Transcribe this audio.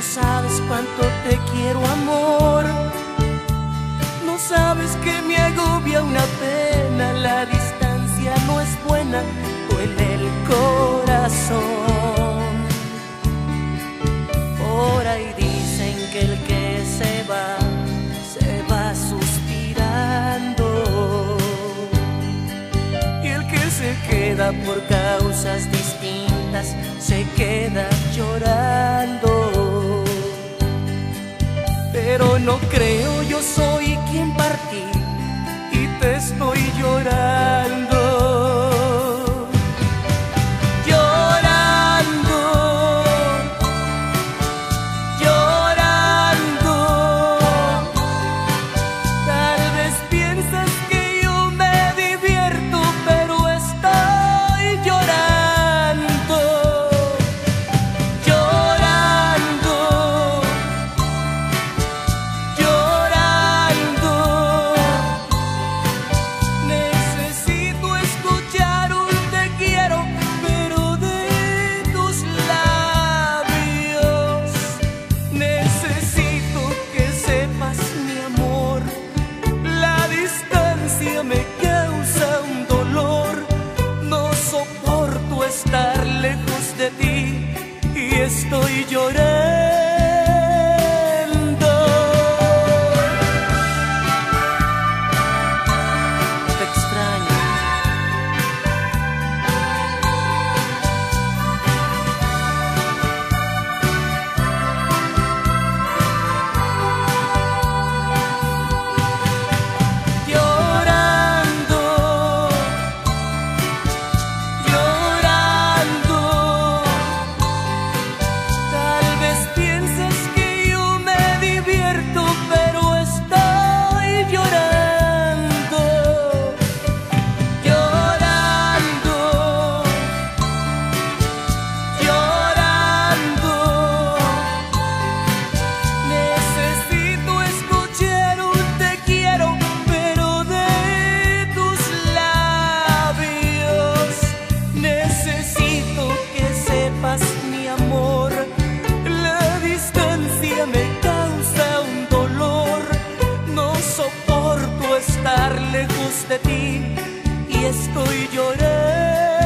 sabes cuánto te quiero, amor. No sabes que me agobia una pena. La distancia no es buena, duele el corazón. Por ahí dicen que el que se va suspirando, y el que se queda por causas distintas se queda llorando. Pero no creo, yo soy quien partí y te estoy llorando. Me causa un dolor, no soporto estar lejos de ti y estoy llorando. Te extraño. Mi amor, la distancia me causa un dolor, no soporto estar lejos de ti y estoy llorando.